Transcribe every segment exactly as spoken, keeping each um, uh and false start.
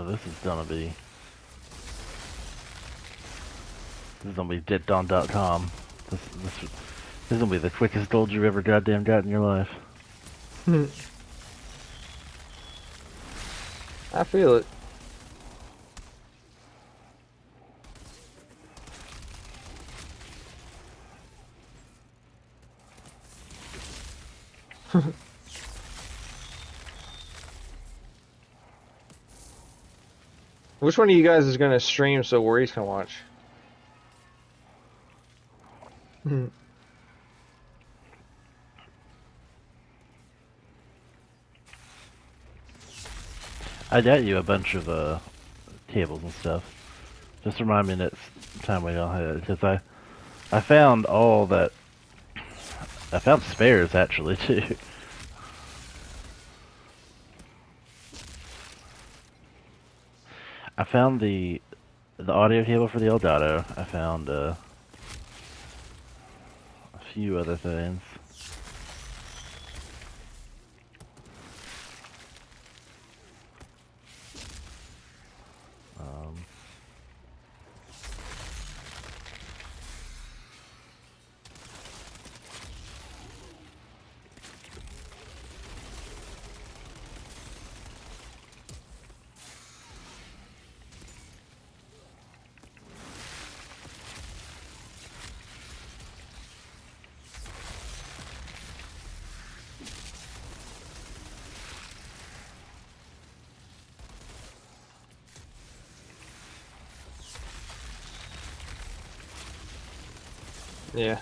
this is gonna be... This is gonna be dit don dot com. This, this, this is gonna be the quickest gold you've ever goddamn got in your life. I feel it. Which one of you guys is gonna stream so Worries can watch? I got you a bunch of uh, tables and stuff. Just remind me next time we don't have it, because I, I found all that. I found spares actually too. I found the the audio cable for the Elgato. I found uh, a few other things. Um, Yeah.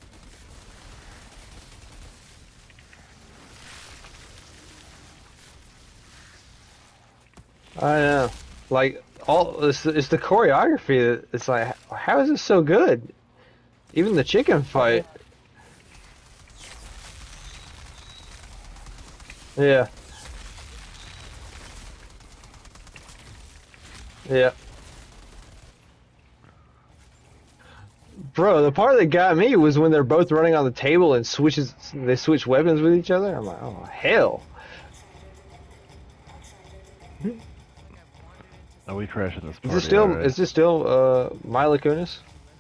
I know. Like, all it's, it's the choreography that it's like, how is this so good? Even the chicken fight. Yeah. Yeah. Bro, the part that got me was when they're both running on the table and switches they switch weapons with each other. I'm like, oh hell. Are we crashing this party? Is this still already? is this still uh Mila Kunis?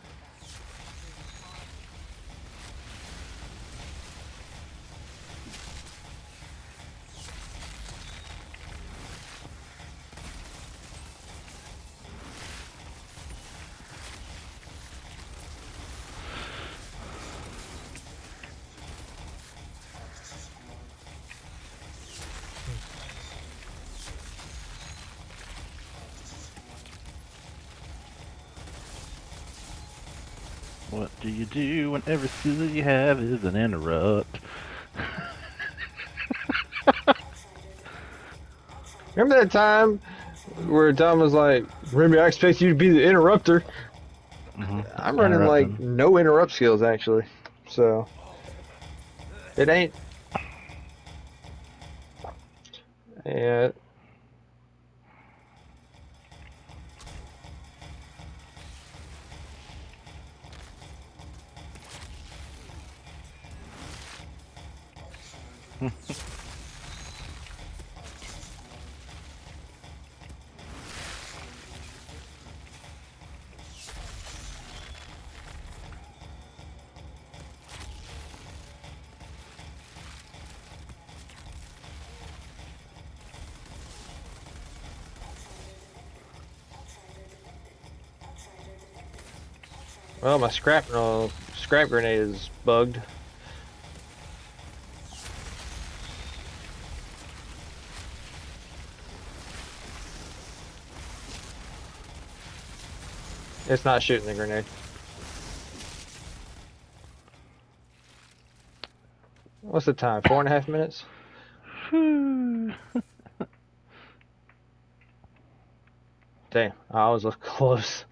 What do you do when every skill you have is an interrupt? Remember that time where Tom was like, "Remy, I expect you to be the interrupter." Mm-hmm. I'm running like no interrupt skills actually, so it ain't. Yeah. Well, my scrap uh, scrap grenade is bugged. It's not shooting the grenade. What's the time? Four and a half minutes? Damn, I was close.